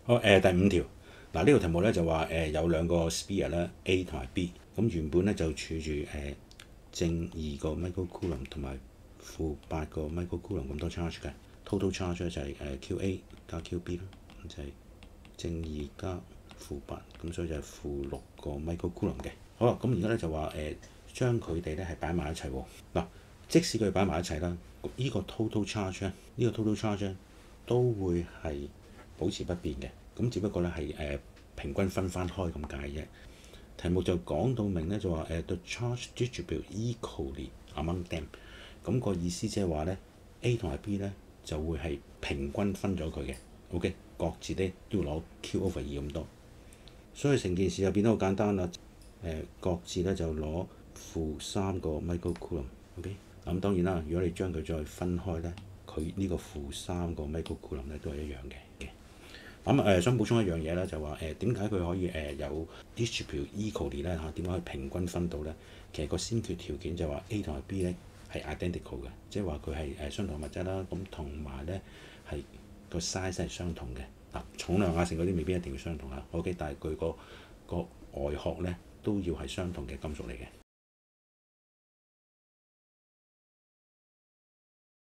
好第五條，嗱呢個題目咧就話有兩個 sphere 咧 A 同埋 B，咁原本咧就儲住正2個 microcoulomb 同埋負8個 microcoulomb 咁多 charge 嘅 total charge 咧就係QA 加 QB 啦，咁就係正2加負8，咁所以就係負6個 microcoulomb 嘅。好啦，咁而家咧就話將佢哋咧係擺埋一齊喎。嗱，即使佢擺埋一齊啦，呢個 total charge 咧，呢個 total charge 咧都會係保持不變嘅。咁只不過咧係平均分翻開咁解啫。題目就講到明咧就話the charge distribute equally among them， 咁個意思即係話咧 A 同埋 B 咧就會係平均分咗佢嘅。OK， 各自咧都要攞 Q/2 咁多，所以成件事就變得好簡單啦。各自咧就攞負3個 microcoulomb。OK， 咁當然啦，如果你將佢再分開咧，佢呢個負3個 microcoulomb咧都係一樣嘅。咁想補充一樣嘢咧，就話點解佢可以有 distribute equally 咧嚇？點解可以平均分到咧？其實個先決條件就話 A 同埋 B 咧係 identical 嘅，即係話佢係相同物質啦。咁同埋咧係個 size 係相同嘅。嗱，重量啊成嗰啲未必一定要相同啊。OK， 但係佢個外殼咧都要係相同嘅金屬嚟嘅。